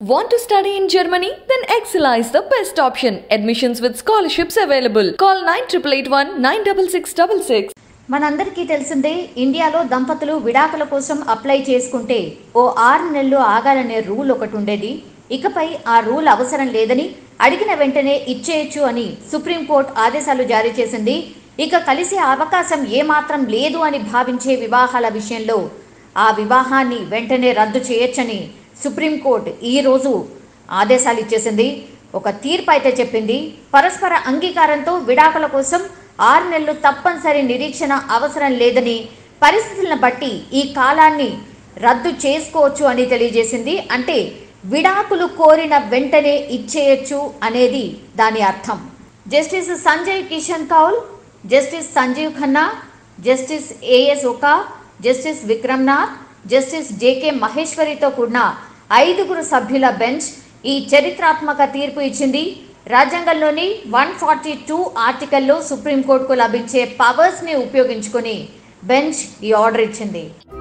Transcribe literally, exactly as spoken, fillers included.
Want to study in Germany? Then Excella is the best option. Admissions with scholarships available. Call nine eight eight one nine six six six six. మనందరికీ తెలిసిందే ఇండియాలో దంపతులు విడాకుల కోసం apply చేసుకుంటే ఓ ఆరు నెలలు ఆగాలనే రూల్ ఒకటి ఉండేది. ఇకపై ఆ రూల్ అవసరం లేదని అడిగిన వెంటనే ఇచ్చేయచ్చు అని సుప్రీంకోర్టు ఆదేశాలు జారీ చేసింది. ఇక కలిసే అవకాశం ఏమాత్రం లేదు అని భావించే వివాహాల విషయంలో ఆ వివాహాన్ని వెంటనే రద్దు చేయొచ్చని సుప్రీంకోర్టు ఈరోజు ఆదేశాలు ఇచ్చేసింది. ఒక తీర్పు అయితే చెప్పింది. పరస్పర అంగీకారంతో విడాకుల కోసం ఆరు నెలలు తప్పనిసరి నిరీక్షణ అవసరం లేదని, పరిస్థితులను బట్టి ఈ కాలాన్ని రద్దు చేసుకోవచ్చు అని తెలియజేసింది. అంటే విడాకులు కోరిన వెంటనే ఇచ్చేయచ్చు అనేది దాని అర్థం. Justice Sanjay Kishan Kaul, justice Sanjiv Khanna, justice A S Oka, justice Vikramnath, justice J K మహేశ్వరితో కూడిన ఐదుగురు సభ్యుల బెంచ్ ఈ చరిత్రాత్మక తీర్పు ఇచ్చింది. రాజ్యాంగంలోని వన్ ఫార్టీ టూ ఆర్టికల్లో సుప్రీంకోర్టుకు లభించే పవర్స్ని ఉపయోగించుకొని బెంచ్ ఈ ఆర్డర్ ఇచ్చింది.